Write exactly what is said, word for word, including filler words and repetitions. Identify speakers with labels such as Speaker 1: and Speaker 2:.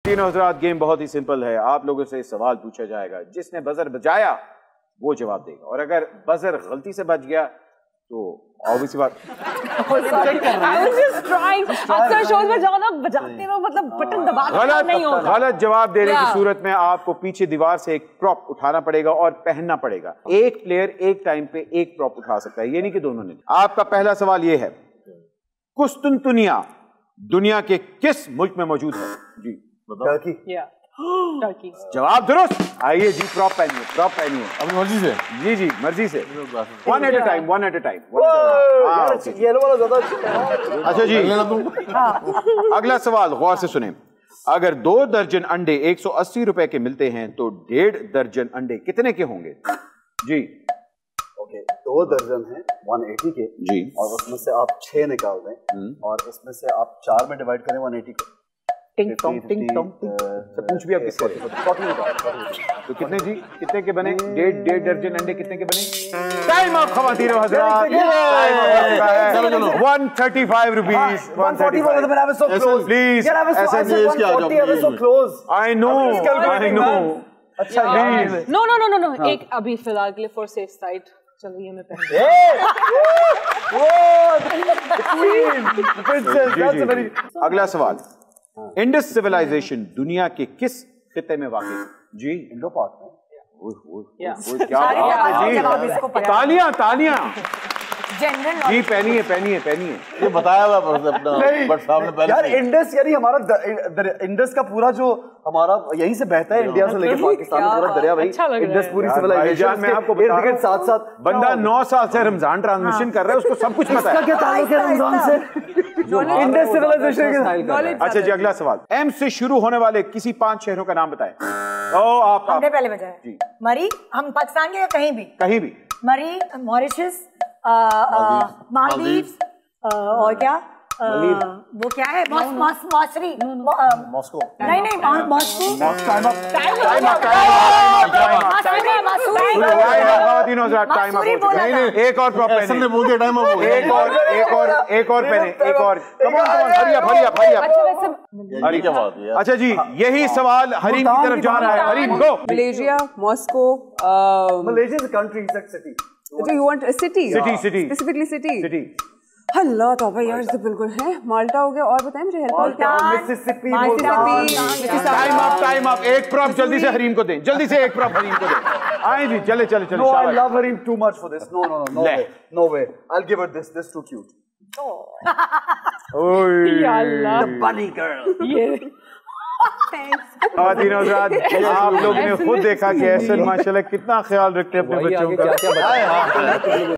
Speaker 1: ख्वातीन और हज़रात, गेम बहुत ही सिंपल है। आप लोगों से सवाल पूछा जाएगा, जिसने बजर बजाया वो जवाब देगा, और अगर बजर गलती से बज गया तो ऑब्वियस बात
Speaker 2: अक्सर शोज में जाओ ना, बजाते रहो, मतलब बटन दबा
Speaker 1: गलत नहीं होता। गलत जवाब देने की सूरत में आपको पीछे दीवार से एक प्रॉप उठाना पड़ेगा और पहनना पड़ेगा। एक प्लेयर एक टाइम पे एक प्रॉप उठा सकता है, ये नहीं कि दोनों ने। आपका पहला सवाल ये है, कुस्तुनतुनिया दुनिया के किस मुल्क में मौजूद है? जी
Speaker 3: टर्की।
Speaker 2: टर्की।
Speaker 1: जवाब दुरुस्त। आइए जी, प्रॉप पहनिए, प्रॉप पहनिए
Speaker 4: अपनी मर्जी से।
Speaker 1: जी जी, मर्जी से। One at a time, one at a time.
Speaker 3: Yellow वाला ज्यादा
Speaker 1: अच्छा जी, अगला सवाल गौर से सुने। अगर दो दर्जन अंडे एक सौ अस्सी रुपए के मिलते हैं तो डेढ़ दर्जन अंडे कितने के होंगे? जी
Speaker 3: ओके, दो दर्जन है एक सौ अस्सी के
Speaker 1: जी, और
Speaker 3: उसमें से आप छह निकाल दें और इसमें से आप चार में डिवाइड करें एक सौ अस्सी को।
Speaker 1: टिंग टोंग टिंग टोंग टिंग। तो पूछ भी आप किससे? तो कितने जी, कितने के बने? डेढ़ डेढ़ दर्जन अंडे कितने के बने? टाइम ऑफ ख्वातीन और हज़रात, one thirty five rupees. One forty please, I know I know.
Speaker 3: अच्छा
Speaker 2: no no no no no एक अभी फिलहाल के लिए फॉर सेफ साइड चलिए मैं पहन।
Speaker 1: अगला सवाल, इंडस सिविलाइजेशन दुनिया के किस खिते में वाक़ है? जी
Speaker 3: इंडो पाक में।
Speaker 1: क्या बात है जी, तालियां तालियां जी। पहनिए पहनिए पहनिए।
Speaker 4: ये बताया हुआ अपना सामने पहले
Speaker 3: यार, इंडस यानी हमारा इंडस का पूरा जो हमारा यहीं से बहता है, इंडिया से लेकर पाकिस्तान में पूरा दरिया भाई। इंडस पूरी सिविलाइजेशन में आपको बता रहा हूं, साथ साथ
Speaker 1: बंदा नौ साल से रमजान ट्रांसमिशन कर रहा है, उसको सब कुछ पता है।
Speaker 3: क्या ताल्लुक है रमजान से? इंडस सिविलाइजेशन के।
Speaker 1: अच्छा जी, अगला सवाल, एम से शुरू होने वाले किसी पांच शहरों का नाम बताएं। ओ आप
Speaker 5: हमने पहले बताया जी। मरी, हम पाकिस्तान के या कहीं भी?
Speaker 1: कहीं भी।
Speaker 5: मरी, मॉरिशस, मालदीव्स, और क्या वो क्या है, मॉस्को।
Speaker 3: मॉस्को
Speaker 5: नहीं नहीं, मॉस्को।
Speaker 1: एक और प्रॉप पहने,
Speaker 4: बोल दिया टाइम हो गया।
Speaker 1: एक और एक और एक और पहने, एक और। Come on come on, hurry up hurry up hurry up.
Speaker 4: हरी क्या बात है?
Speaker 1: अच्छा जी, यही सवाल हरीम की तरफ जा रहा है। Hareem go.
Speaker 6: Malaysia, Moscow.
Speaker 3: Malaysia is a country, is a city.
Speaker 6: So you want a city?
Speaker 1: City, city.
Speaker 6: Specifically city.
Speaker 1: City.
Speaker 6: Allah तौबा यार, इससे बिल्कुल है। माल्टा हो गया, और बताएं मुझे हेल्प और क्या?
Speaker 3: Mississippi.
Speaker 1: Time up time up. एक प्रॉप जल्दी से हरीम को दें, जल्दी से एक प्रॉप हरीम को दें। आए जी, चले चले चले।
Speaker 3: No, I love Harim too much for this. No, no, no, no way, no way. I'll give her this. This too cute.
Speaker 1: ओए
Speaker 2: अल्लाह,
Speaker 3: The bunny girl.
Speaker 2: ये
Speaker 1: ख्वातीन और हज़रात, आप लोग ने खुद देखा कि ऐसे माशाल्लाह कितना ख्याल रखते हैं अपने बच्चों का।